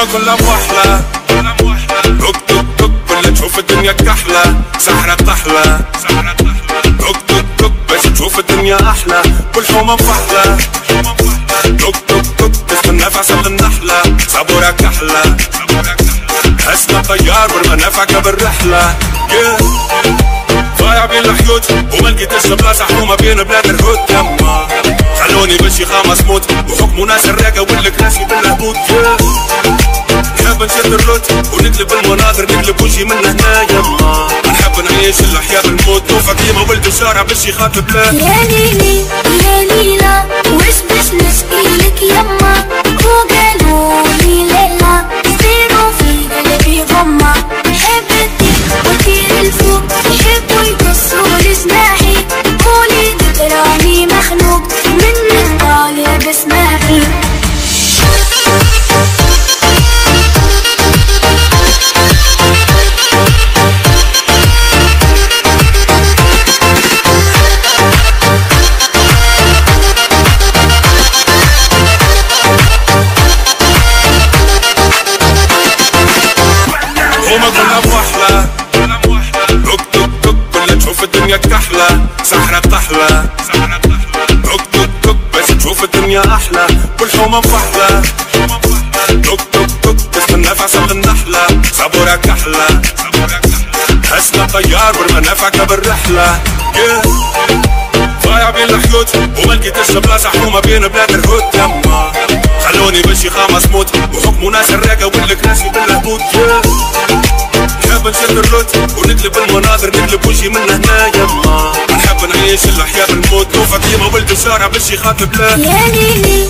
كلها موحلة، توك توك توك كلها تشوف الدنيا كحلة، سحرة طحلة توك توك توك باش تشوف الدنيا أحلى، كل حومة مفحلة توك توك توك تستنى في عسل النحلة، صبورة كحلة اسمع طيار والمنافع بالرحلة ضايع بين الحيوت وما لقيتش بلاصة حومة بين بلاد الهود يما خلوني بشي خامس موت وحكموا ناس الراقة والكراسي بالهبوط نحب نشد الروت ونقلب المناظر نقلب وجهي من هنا يما نحب نعيش الحياة بالموت وفاطمة ولد الشارع باش يخاطب لا يا ليلي يا ليلى وش باش نشكيلك يما وقالولي ليلى صيروا في قلبي غمة حبتي وطير الفوق يحبوا يقصوا جناحي قولي تراني مخنوق منك طالب اسمعي الدنيا كحلة سحرة طحلة توك توك توك باش تشوف الدنيا أحلى كل حومة مفحلة توك توك توك تستنى في عسل النحلة صبورة كحلة اسمع طيار والمنافع بالرحلة ضايع بين الحيوت وما لقيتش بلاصة حومة بين بلاد الهود يما خلوني بشي خامس موت وحكموا ناس الراقة والكراسي بالهبوط نحب نشد الروت ونقلب المناظر نقلب وجهي من هنا يما نحب نعيش الحياة بالموت وفاطمة ولد الشارع باش يخاطب لا يا ليلي